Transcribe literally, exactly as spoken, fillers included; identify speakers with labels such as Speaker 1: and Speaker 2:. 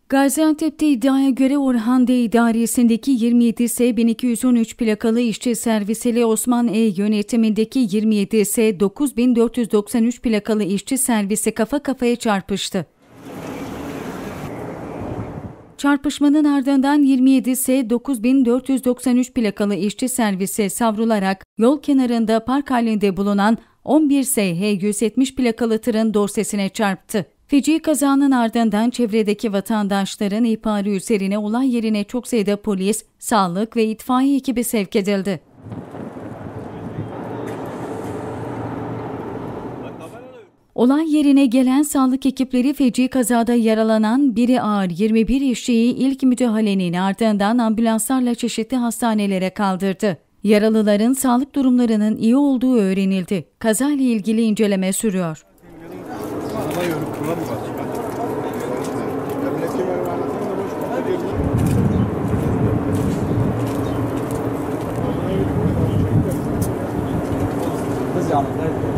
Speaker 1: Gaziantep'te iddiaya göre Orhan D idaresindeki yirmi yedi S bin iki yüz on üç plakalı işçi servisiyle Osman E yönetimindeki yirmi yedi S dokuz bin dört yüz doksan üç plakalı işçi servisi kafa kafaya çarpıştı. Çarpışmanın ardından yirmi yedi S dokuz bin dört yüz doksan üç plakalı işçi servisi savrularak yol kenarında park halinde bulunan on bir S H yüz yetmiş plakalı tırın dorsesine çarptı. Feci kazanın ardından çevredeki vatandaşların ihbarı üzerine olay yerine çok sayıda polis, sağlık ve itfaiye ekibi sevk edildi. Olay yerine gelen sağlık ekipleri feci kazada yaralanan biri ağır yirmi bir işçiyi ilk müdahalenin ardından ambulanslarla çeşitli hastanelere kaldırdı. Yaralıların sağlık durumlarının iyi olduğu öğrenildi. Kazayla ilgili inceleme sürüyor.
Speaker 2: Kız yanında.